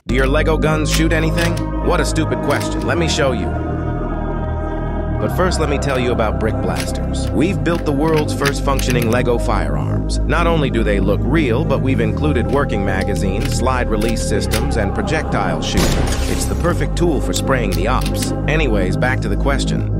Do your Lego guns shoot anything? What a stupid question. Let me show you. But first, let me tell you about Brick Blasters. We've built the world's first functioning Lego firearms. Not only do they look real, but we've included working magazines, slide release systems, and projectile shooting. It's the perfect tool for spraying the ops. Anyways, back to the question.